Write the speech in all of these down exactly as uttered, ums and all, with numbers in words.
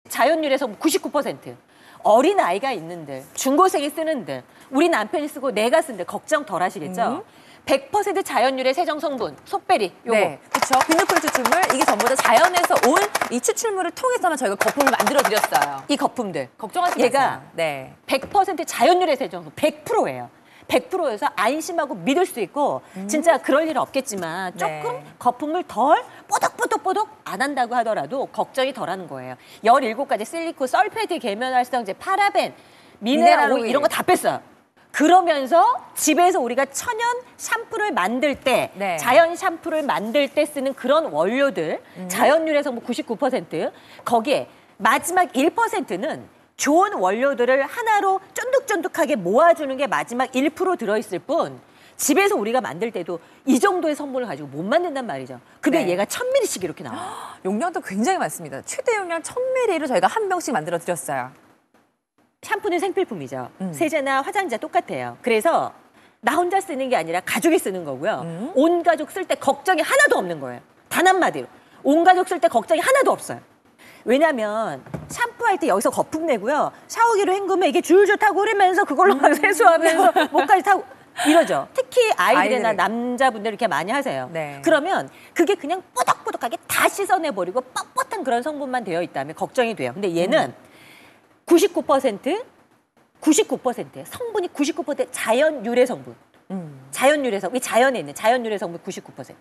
자연유래에서 구십구 퍼센트. 어린 아이가 있는들, 중고생이 쓰는들, 우리 남편이 쓰고 내가 쓴들 걱정 덜 하시겠죠? 음. 백 퍼센트 자연유래 세정 성분, 속베리 요거. 네, 그렇죠. 비누풀 추출물, 이게 전부 다 자연에서 온 이 추출물을 통해서만 저희가 거품을 만들어 드렸어요. 이 거품들. 걱정하지 얘가 마세요. 네. 백 퍼센트 자연유래 세정 성분, 백 퍼센트예요. 백 퍼센트여서 안심하고 믿을 수 있고 음. 진짜 그럴 일은 없겠지만 조금 네. 거품을 덜 뽀득뽀득뽀득 안 한다고 하더라도 걱정이 덜하는 거예요. 열일곱 가지 실리콘, 설페이트, 계면활성제, 파라벤, 미네랄 오일 이런 거 다 뺐어요. 그러면서 집에서 우리가 천연 샴푸를 만들 때 네. 자연 샴푸를 만들 때 쓰는 그런 원료들 음. 자연유래 성분 구십구 퍼센트 거기에 마지막 일 퍼센트는 좋은 원료들을 하나로 쫀득쫀득하게 모아주는 게 마지막 일 퍼센트 들어있을 뿐 집에서 우리가 만들 때도 이 정도의 성분을 가지고 못 만든단 말이죠. 근데 네. 얘가 천 밀리리터씩 이렇게 나와요. 용량도 굉장히 많습니다. 최대 용량 천 밀리리터로 저희가 한 병씩 만들어 드렸어요. 샴푸는 생필품이죠. 음. 세제나 화장지와 똑같아요. 그래서 나 혼자 쓰는 게 아니라 가족이 쓰는 거고요. 음. 온 가족 쓸 때 걱정이 하나도 없는 거예요. 단 한마디로. 온 가족 쓸 때 걱정이 하나도 없어요. 왜냐면 샴푸할 때 여기서 거품 내고요. 샤워기로 헹구면 이게 줄줄 타고 흐르면서 그걸로 막 세수하면서 목까지 타고 이러죠. 특히 아이들이나 아이들이. 남자분들 이렇게 많이 하세요. 네. 그러면 그게 그냥 뽀득뽀득하게 다 씻어내버리고 뻣뻣한 그런 성분만 되어 있다면 걱정이 돼요. 근데 얘는 음. 구십구 퍼센트, 구십구 퍼센트 성분이 구십구 퍼센트 자연 유래 성분. 음. 자연 유래 성분, 이 자연에 있는 자연 유래 성분 구십구 퍼센트.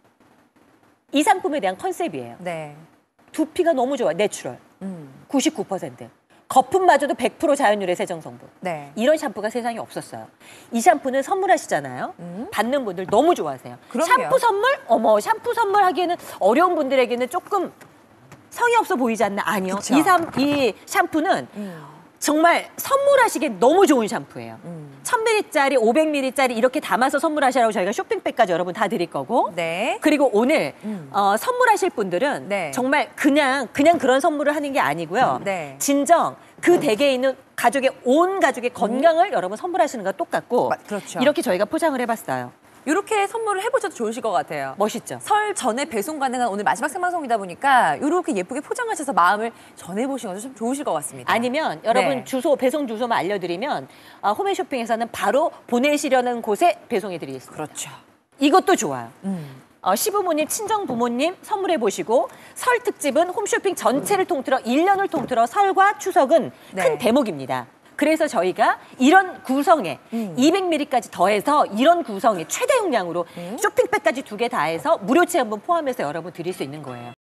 이 상품에 대한 컨셉이에요. 네. 두피가 너무 좋아, 내추럴. 음. 구십구 퍼센트. 거품마저도 백 퍼센트 자연 유래 세정 성분. 네. 이런 샴푸가 세상에 없었어요. 이 샴푸는 선물하시잖아요. 음. 받는 분들 너무 좋아하세요. 그럼요. 샴푸 선물? 어머, 샴푸 선물하기에는 어려운 분들에게는 조금 성의 없어 보이지 않나? 아니요. 이, 삼, 이 샴푸는 음. 정말 선물하시기에 너무 좋은 샴푸예요. 음. 천 밀리리터짜리, 오백 밀리리터짜리 이렇게 담아서 선물하시라고 저희가 쇼핑백까지 여러분 다 드릴 거고. 네. 그리고 오늘 음. 어, 선물하실 분들은 네. 정말 그냥 그냥 그런 선물을 하는 게 아니고요. 음. 네. 진정 그 댁에 있는 가족의 온 가족의 건강을 음. 여러분 선물하시는 거와 똑같고. 마, 그렇죠. 이렇게 저희가 포장을 해봤어요. 이렇게 선물을 해보셔도 좋으실 것 같아요. 멋있죠? 설 전에 배송 가능한 오늘 마지막 생방송이다 보니까 이렇게 예쁘게 포장하셔서 마음을 전해보시는 것도 좀 좋으실 것 같습니다. 아니면 여러분 네. 주소, 배송 주소만 알려드리면 어, 홈앤쇼핑에서는 바로 보내시려는 곳에 배송해드리겠습니다. 그렇죠. 이것도 좋아요. 음. 어, 시부모님, 친정부모님 선물해보시고 설 특집은 홈쇼핑 전체를 통틀어 일 년을 통틀어 설과 추석은 네. 큰 대목입니다. 그래서 저희가 이런 구성에 음. 이백 밀리리터까지 더해서 이런 구성에 최대 용량으로 음. 쇼핑백까지 두 개 다 해서 무료 체험분 포함해서 여러분 드릴 수 있는 거예요.